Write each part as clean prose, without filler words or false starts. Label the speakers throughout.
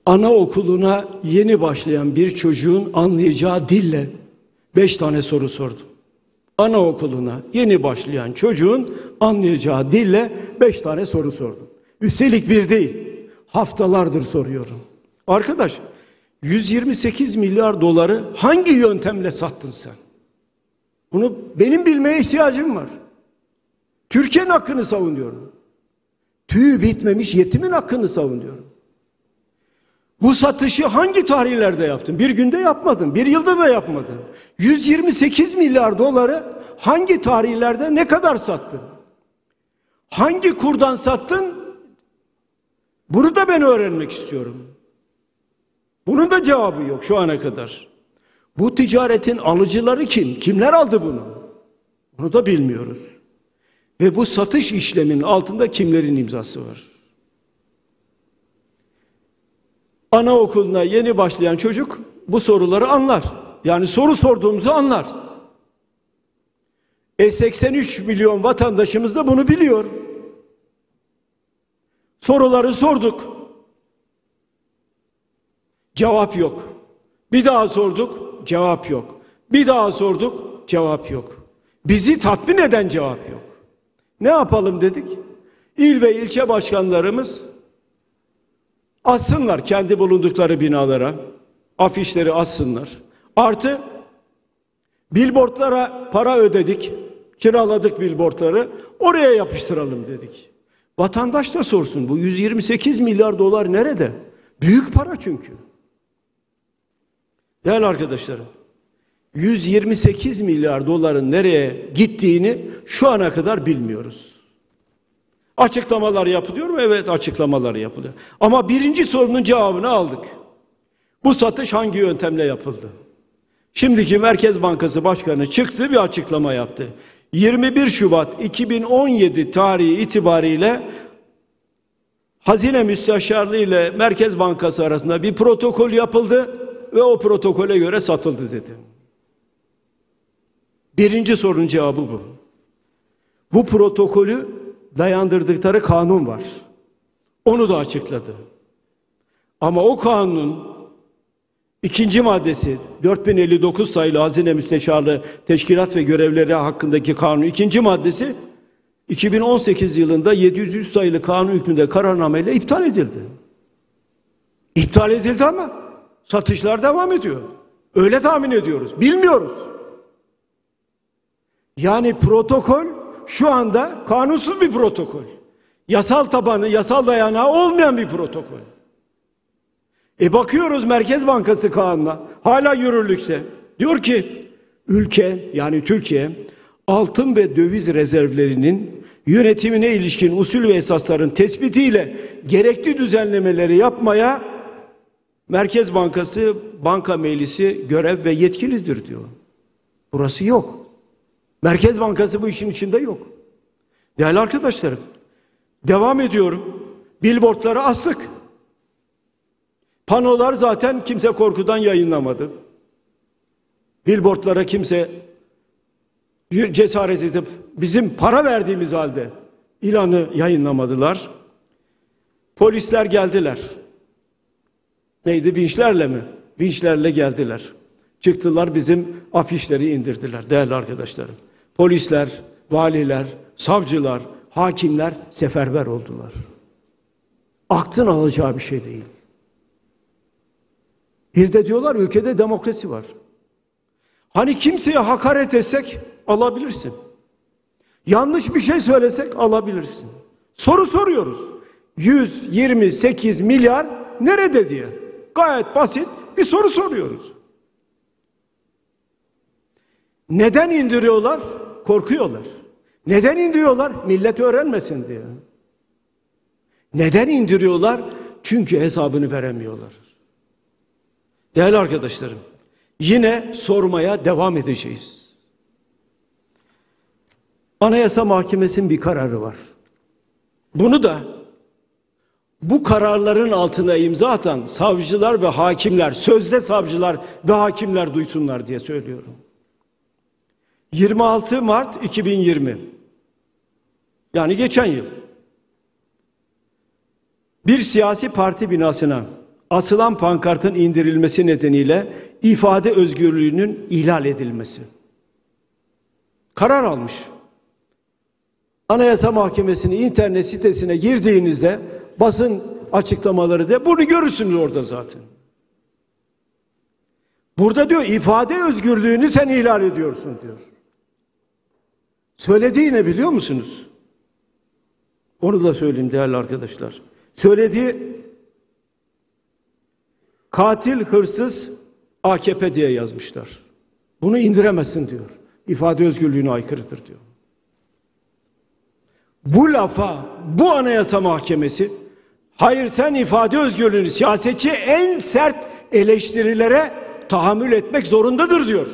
Speaker 1: Anaokuluna yeni başlayan bir çocuğun anlayacağı dille 5 tane soru sordum. Anaokuluna yeni başlayan çocuğun anlayacağı dille 5 tane soru sordum. Üstelik bir değil, haftalardır soruyorum. Arkadaş, 128 milyar doları hangi yöntemle sattın sen? Bunu benim bilmeye ihtiyacım var. Türkiye'nin hakkını savunuyorum. Tüyü bitmemiş yetimin hakkını savunuyorum. Bu satışı hangi tarihlerde yaptın? Bir günde yapmadın, bir yılda da yapmadın. 128 milyar doları hangi tarihlerde ne kadar sattın? Hangi kurdan sattın? Bunu da ben öğrenmek istiyorum. Bunun da cevabı yok şu ana kadar. Bu ticaretin alıcıları kim? Kimler aldı bunu? Bunu da bilmiyoruz. Ve bu satış işleminin altında kimlerin imzası var? Anaokuluna yeni başlayan çocuk bu soruları anlar. Yani soru sorduğumuzu anlar. 83 milyon vatandaşımız da bunu biliyor. Soruları sorduk. Cevap yok. Bir daha sorduk, cevap yok. Bir daha sorduk, cevap yok. Bizi tatmin eden cevap yok. Ne yapalım dedik? İl ve ilçe başkanlarımız assınlar kendi bulundukları binalara, afişleri assınlar. Artı billboardlara para ödedik, kiraladık billboardları, oraya yapıştıralım dedik. Vatandaş da sorsun, bu 128 milyar dolar nerede? Büyük para çünkü. Değerli arkadaşlarım, 128 milyar doların nereye gittiğini şu ana kadar bilmiyoruz. Açıklamalar yapılıyor mu? Evet, açıklamalar yapılıyor. Ama birinci sorunun cevabını aldık. Bu satış hangi yöntemle yapıldı? Şimdiki Merkez Bankası Başkanı çıktı, bir açıklama yaptı. 21 Şubat 2017 tarihi itibariyle Hazine Müsteşarlığı ile Merkez Bankası arasında bir protokol yapıldı ve o protokole göre satıldı dedi. Birinci sorunun cevabı bu. Bu protokolü dayandırdıkları kanun var. Onu da açıkladı. Ama o kanunun ikinci maddesi 4059 sayılı Hazine Müsteşarlığı Teşkilat ve Görevleri hakkındaki kanun ikinci maddesi 2018 yılında 703 sayılı kanun hükmünde kararnameyle iptal edildi. İptal edildi ama satışlar devam ediyor. Öyle tahmin ediyoruz. Bilmiyoruz. Yani protokol şu anda kanunsuz bir protokol. Yasal tabanı, yasal dayanağı olmayan bir protokol. Bakıyoruz Merkez Bankası kanununa hala yürürlükte. Diyor ki ülke yani Türkiye altın ve döviz rezervlerinin yönetimine ilişkin usul ve esasların tespitiyle gerekli düzenlemeleri yapmaya Merkez Bankası Banka Meclisi görev ve yetkilidir diyor. Burası yok. Merkez Bankası bu işin içinde yok. Değerli arkadaşlarım, devam ediyorum. Billboardları astık. Panolar zaten kimse korkudan yayınlamadı. Billboardlara kimse cesaret edip bizim para verdiğimiz halde ilanı yayınlamadılar. Polisler geldiler. Neydi? Vinçlerle mi? Vinçlerle geldiler. Çıktılar bizim afişleri indirdiler değerli arkadaşlarım. Polisler, valiler, savcılar, hakimler seferber oldular. Aklın alacağı bir şey değil. Bir de diyorlar ülkede demokrasi var. Hani kimseye hakaret etsek alabilirsin. Yanlış bir şey söylesek alabilirsin. Soru soruyoruz. 128 milyar nerede diye. Gayet basit bir soru soruyoruz. Neden indiriyorlar? Korkuyorlar. Neden indiriyorlar? Millet öğrenmesin diye. Neden indiriyorlar? Çünkü hesabını veremiyorlar. Değerli arkadaşlarım, yine sormaya devam edeceğiz. Anayasa Mahkemesi'nin bir kararı var. Bunu da bu kararların altına imza atan savcılar ve hakimler, sözde savcılar ve hakimler duysunlar diye söylüyorum. 26 Mart 2020, yani geçen yıl, bir siyasi parti binasına asılan pankartın indirilmesi nedeniyle ifade özgürlüğünün ihlal edilmesi. Karar almış. Anayasa Mahkemesi'nin internet sitesine girdiğinizde basın açıklamaları da bunu görürsünüz orada zaten. Burada diyor ifade özgürlüğünü sen ihlal ediyorsun diyor. Söylediği ne biliyor musunuz? Onu da söyleyeyim değerli arkadaşlar. Söylediği katil, hırsız, AKP diye yazmışlar. Bunu indiremezsin diyor. İfade özgürlüğüne aykırıdır diyor. Bu lafa bu Anayasa Mahkemesi hayır sen ifade özgürlüğünü siyasetçi en sert eleştirilere tahammül etmek zorundadır diyor.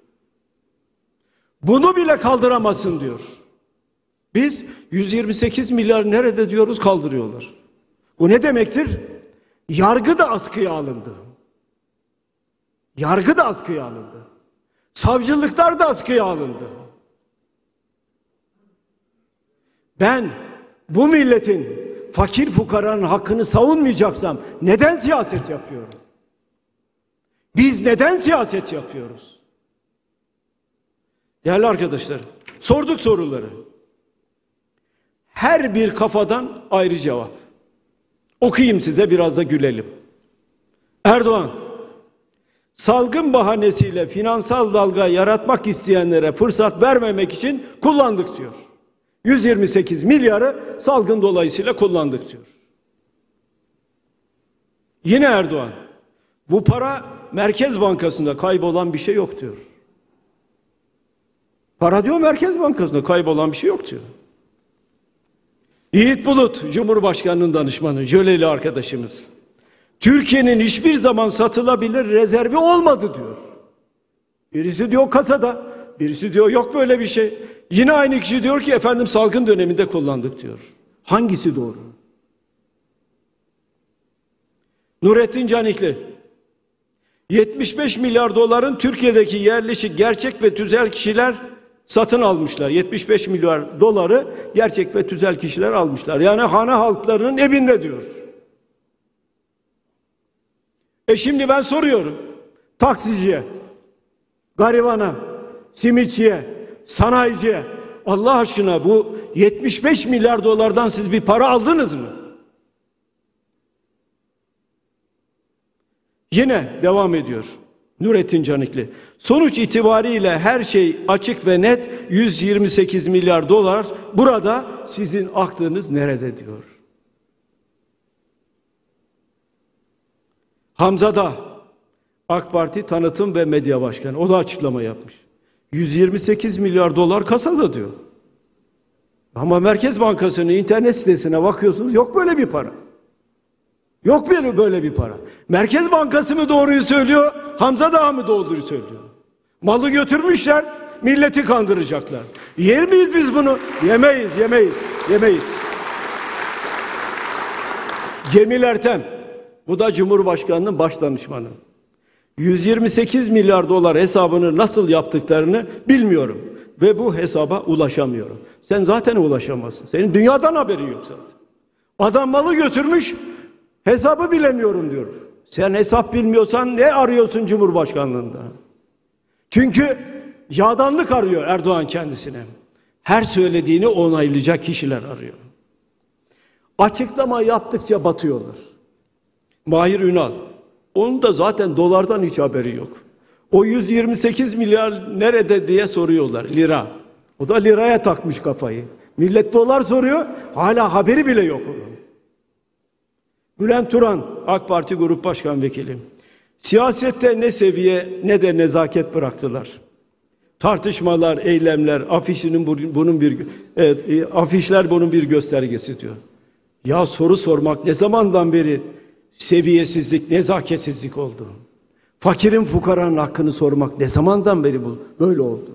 Speaker 1: Bunu bile kaldıramazsın diyor. Biz 128 milyar nerede diyoruz kaldırıyorlar. Bu ne demektir? Yargı da askıya alındı. Yargı da askıya alındı. Savcılıklar da askıya alındı. Ben bu milletin fakir fukaranın hakkını savunmayacaksam neden siyaset yapıyorum? Biz neden siyaset yapıyoruz? Değerli arkadaşlar, sorduk soruları. Her bir kafadan ayrı cevap. Okuyayım size, biraz da gülelim. Erdoğan, salgın bahanesiyle finansal dalga yaratmak isteyenlere fırsat vermemek için kullandık diyor. 128 milyarı salgın dolayısıyla kullandık diyor. Yine Erdoğan, bu para Merkez Bankası'nda kaybolan bir şey yok diyor. Para diyor Merkez Bankası'nda kaybolan bir şey yok diyor. Yiğit Bulut, Cumhurbaşkanı'nın danışmanı, jöleli arkadaşımız. Türkiye'nin hiçbir zaman satılabilir rezervi olmadı diyor. Birisi diyor kasada, birisi diyor yok böyle bir şey. Yine aynı kişi diyor ki efendim salgın döneminde kullandık diyor. Hangisi doğru? Nurettin Canikli, 75 milyar doların Türkiye'deki yerleşik gerçek ve tüzel kişiler satın almışlar. 75 milyar doları gerçek ve tüzel kişiler almışlar. Yani hane halklarının evinde diyor. Şimdi ben soruyorum. Taksiciye, garibana, simitçiye, sanayiciye, Allah aşkına bu 75 milyar dolardan siz bir para aldınız mı? Yine devam ediyor Nurettin Canikli. Sonuç itibariyle her şey açık ve net, 128 milyar dolar. Burada sizin aklınız nerede diyor. Hamza Dağ, AK Parti Tanıtım ve Medya Başkanı, o da açıklama yapmış. 128 milyar dolar kasada diyor. Ama Merkez Bankası'nın internet sitesine bakıyorsunuz, yok böyle bir para. Yok böyle bir para. Merkez Bankası mı doğruyu söylüyor, Hamza Dağ mı doğruyu söylüyor? Malı götürmüşler, milleti kandıracaklar. Yer miyiz biz bunu? Yemeyiz. Cemil Ertem, bu da Cumhurbaşkanı'nın baş danışmanı. 128 milyar dolar hesabını nasıl yaptıklarını bilmiyorum. Ve bu hesaba ulaşamıyorum. Sen zaten ulaşamazsın. Senin dünyadan haberin yok zaten. Adam malı götürmüş, hesabı bilemiyorum diyor. Sen hesap bilmiyorsan ne arıyorsun Cumhurbaşkanlığında? Çünkü yağdanlık arıyor Erdoğan kendisine. Her söylediğini onaylayacak kişiler arıyor. Açıklama yaptıkça batıyorlar. Mahir Ünal, onun da zaten dolardan hiç haberi yok. O 128 milyar nerede diye soruyorlar, lira. O da liraya takmış kafayı. Millet dolar soruyor, hala haberi bile yok onun. Bülent Turan, AK Parti Grup Başkan Vekili. Siyasette ne seviye ne de nezaket bıraktılar. Tartışmalar, eylemler, afişler bunun bir göstergesi diyor. Ya soru sormak ne zamandan beri seviyesizlik, nezaketsizlik oldu? Fakirin, fukaranın hakkını sormak ne zamandan beri böyle oldu?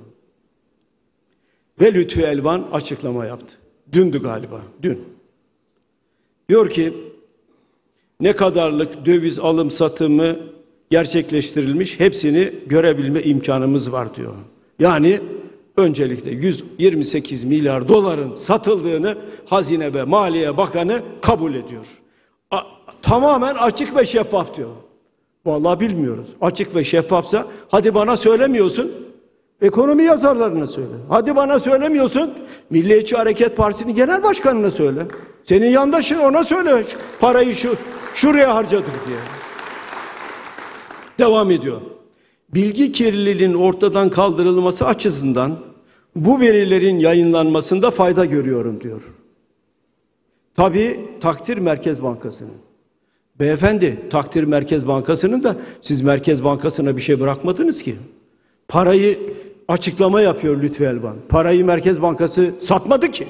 Speaker 1: Ve Lütfü Elvan açıklama yaptı. Dündü galiba, dün. Diyor ki, ne kadarlık döviz alım satımı gerçekleştirilmiş, hepsini görebilme imkanımız var diyor. Yani öncelikle 128 milyar doların satıldığını Hazine ve Maliye Bakanı kabul ediyor. Tamamen açık ve şeffaf diyor. Vallahi bilmiyoruz. Açık ve şeffafsa hadi bana söylemiyorsun. Ekonomi yazarlarına söyle. Hadi bana söylemiyorsun. Milliyetçi Hareket Partisi'nin genel başkanına söyle. Senin yandaşın ona söyle. Parayı şuraya harcadık diye. Devam ediyor. Bilgi kirliliğinin ortadan kaldırılması açısından bu verilerin yayınlanmasında fayda görüyorum diyor. Tabii takdir Merkez Bankası'nın. Beyefendi, takdir Merkez Bankası'nın da siz Merkez Bankası'na bir şey bırakmadınız ki. Parayı açıklama yapıyor Lütfü Elvan. Parayı Merkez Bankası satmadı ki.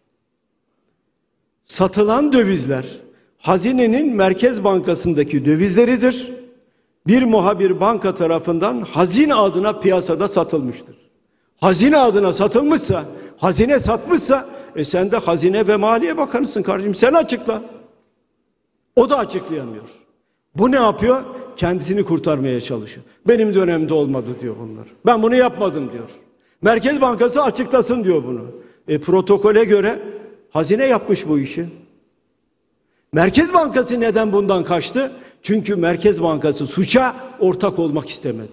Speaker 1: Satılan dövizler hazinenin Merkez Bankası'ndaki dövizleridir. Bir muhabir banka tarafından hazine adına piyasada satılmıştır. Hazine adına satılmışsa, hazine satmışsa sen de Hazine ve Maliye Bakanısın kardeşim, sen açıkla. O da açıklayamıyor. Bu ne yapıyor? Kendisini kurtarmaya çalışıyor. Benim dönemde olmadı diyor bunlar. Ben bunu yapmadım diyor. Merkez Bankası açıklasın diyor bunu. Protokole göre hazine yapmış bu işi. Merkez Bankası neden bundan kaçtı? Çünkü Merkez Bankası suça ortak olmak istemedi.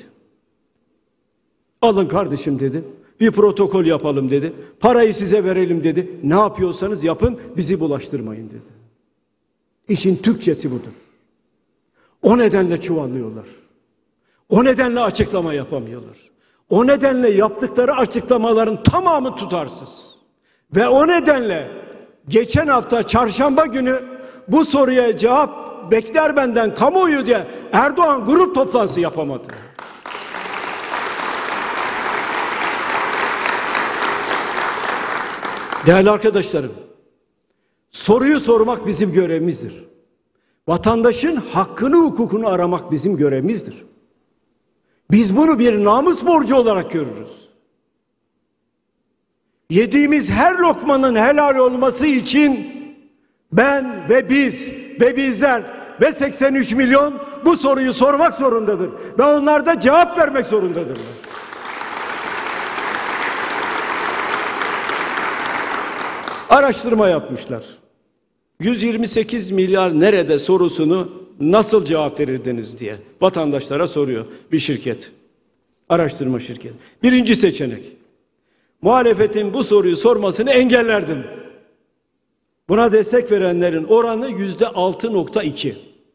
Speaker 1: Alın kardeşim dedi. Bir protokol yapalım dedi. Parayı size verelim dedi. Ne yapıyorsanız yapın, bizi bulaştırmayın dedi. İşin Türkçesi budur. O nedenle çuvallıyorlar. O nedenle açıklama yapamıyorlar. O nedenle yaptıkları açıklamaların tamamı tutarsız. Ve o nedenle geçen hafta çarşamba günü bu soruya cevap bekler benden kamuoyu diye Erdoğan grup toplantısı yapamadı. Değerli arkadaşlarım, soruyu sormak bizim görevimizdir. Vatandaşın hakkını, hukukunu aramak bizim görevimizdir. Biz bunu bir namus borcu olarak görürüz. Yediğimiz her lokmanın helal olması için ben ve biz ve bizler ve 83 milyon bu soruyu sormak zorundadır. Ve onlar da cevap vermek zorundadırlar. Araştırma yapmışlar. 128 milyar nerede sorusunu nasıl cevap verirdiniz diye vatandaşlara soruyor bir şirket. Araştırma şirketi. Birinci seçenek. Muhalefetin bu soruyu sormasını engellerdim. Buna destek verenlerin oranı %6.2.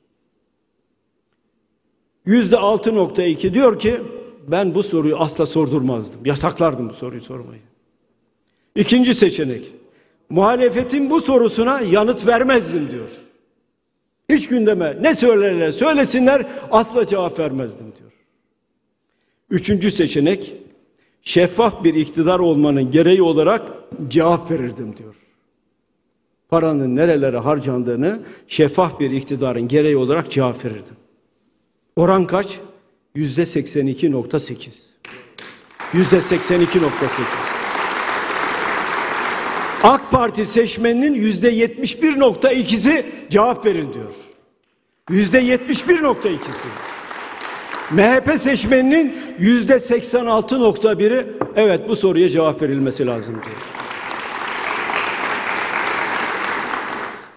Speaker 1: %6.2 diyor ki ben bu soruyu asla sordurmazdım. Yasaklardım bu soruyu sormayı. İkinci seçenek. Muhalefetin bu sorusuna yanıt vermezdim diyor. Hiç gündeme ne söylerler söylesinler asla cevap vermezdim diyor. Üçüncü seçenek, şeffaf bir iktidar olmanın gereği olarak cevap verirdim diyor. Paranın nerelere harcandığını şeffaf bir iktidarın gereği olarak cevap verirdim. Oran kaç? %82.8. %82.8. AK Parti seçmeninin %71.2'si cevap verin diyor. %71.2'si. MHP seçmeninin %86.1'i evet bu soruya cevap verilmesi lazım diyor.